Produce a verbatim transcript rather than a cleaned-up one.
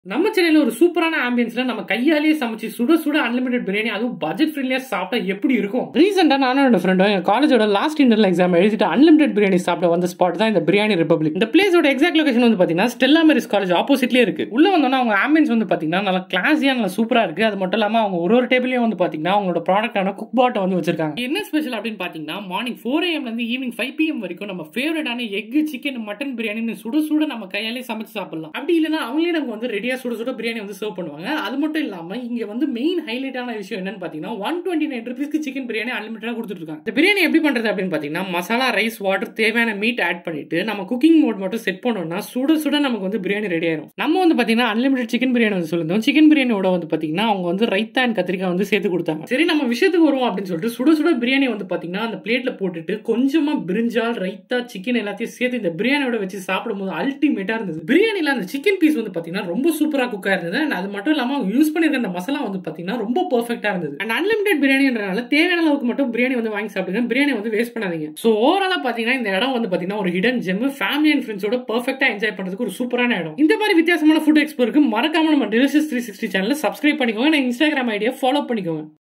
நம்ம சென்னையில ஒரு சூப்பரான ஆம்பியன்ஸ்ல நம்ம கையாலேயே சமைச்சு சுட சுட அன்லிமிடெட் பிரியாணி அதுவும் பட்ஜெட் ஃப்ரெண்ட்லியா சாப்பிட்டா எப்படி இருக்கும்? ரீசெண்டா நானும் என்னோட ஃப்ரெண்டும் எங்க காலேஜோட லாஸ்ட் இன்டர்னல் எக்ஸாம் எழுதிட்டு அன்லிமிடெட் பிரியாணி சாப்பிட வந்த ஸ்பாட் தான் இந்த பிரியாணி ரிபப்ளிக். இந்த பிளேஸோட எக்ஸாக்ட் லொகேஷன் வந்து பாத்தீங்கன்னா ஸ்டெல்லா மேரிஸ் காலேஜ் ஆப்போசிட்லயே இருக்கு. உள்ள வந்தோம்னா அவங்க ஆம்பியன்ஸ் வந்து பாத்தீங்கன்னா நல்லா கிளாஸியா நல்லா சூப்பரா இருக்கு. அது மட்டும் இல்லாம அவங்க ஒரு ஒரு டேபிளையும் வந்து பாத்தீங்கன்னா அவங்களோட ப்ராடக்டான குக் பாட்டை வந்து வச்சிருக்காங்க. என்ன ஸ்பெஷல் அப்படின்னு பாத்தீங்கன்னா மார்னிங் ஃபோர் ஏஎம்ல இருந்து ஈவினிங் ஃபைவ் பிஎம் வரைக்கும் நம்ம ஃபேவரட்டான எக் சிக்கன் மட்டன் பிரியாணி சுட சுட நம்ம கையாலே சமைச்சு சாப்பிடலாம். அப்படி இல்லைன்னா அவங்களே நமக்கு வந்து ரெடியா சுட சுட பிரியாணி சர்வ் பண்ணுவாங்க. அது மட்டும் இல்லாம இங்க வந்து மெயின் ஹைலைட்டான விஷயம் என்னன்னு பாத்தீங்கன்னா ஒன் டுவெண்ட்டி நைன் ருபீஸ்க்கு சிக்கன் பிரியாணி அன்லிமிட்டடா கொடுத்துட்டு இருக்காங்க. இந்த பிரியாணி எப்படி பண்றது அப்படின்னு பாத்தீங்கன்னா மசாலா ரைஸ் வாட்டர் தேவையான மீட் ஆட் பண்ணிட்டு நம்ம குக்கிங் மோட் மட்டும் செட் பண்ணோம்னா சுட சுட நமக்கு வந்து பிரியாணி ரெடி ஆயிரும். நம்ம வந்து பாத்தீங்கன்னா அன்லிமிட்டட் சிக்கன் பிரியாணி வந்து சொல்லிருந்தோம். சிக்கன் பிரியாணியோட வந்து பாத்தீங்கன்னா அவங்க வந்து ரைத்தா அண்ட் கத்திரிக்காய் வந்து சேர்த்து கொடுத்தாங்க. சரி நம்ம விஷயத்துக்கு வருவோம் அப்படின்னு சொல்லிட்டு சுட சுட பிரியாணி வந்து பாத்தீங்கன்னா அந்த பிளேட்ல போட்டுட்டு கொஞ்சமா பிரிஞ்சால் ரைத்தா சிக்கன் எல்லாத்தையும் சேர்த்து இந்த பிரியாணியோட வச்சு சாப்பிடும் போது அல்டிமேட்டா இருந்தது. பிரியாணில அந்த சிக்கன் பீஸ் வந்து பாத்தீங்கன்னா ரொம்ப சூப்பரா குக்கா இருந்தது. அது மட்டும் இல்லாம யூஸ் பண்ணிருக்க அந்த மசாலா வந்து பாத்தீங்கன்னா ரொம்ப பெர்ஃபெக்ட்டா இருந்தது. அண்ட் அன்லிமிடெட் பிரியாணின்றனால தேவையான அளவுக்கு மட்டும் பிரியாணி வந்து வாங்கி சாப்பிடுங்க. பிரியாணி வந்து வேஸ்ட் பண்ணாதீங்க. சோ ஓவராலா பாத்தீங்கன்னா இந்த இடம் வந்து பாத்தீங்கன்னா ஒரு ஹிடன் ஜெம், ஃபேமிலி அண்ட் ஃப்ரெண்ட்ஸோட பெர்ஃபெக்ட்டா என்ஜாய் பண்றதுக்கு ஒரு சூப்பரான இடம். இந்த மாதிரி வித்தியாசமான ஃபுட் எக்ஸ்ப்ளோருக்கு மறக்காம நம்ம டெலிஷியஸ் த்ரீ சிக்ஸ்டி சேனலை சப்ஸ்கிரைப் பண்ணிக்கோங்க. நான் இன்ஸ்டாகிராம் ஐடியா ஃபாலோ பண்ணிக்கோங்க.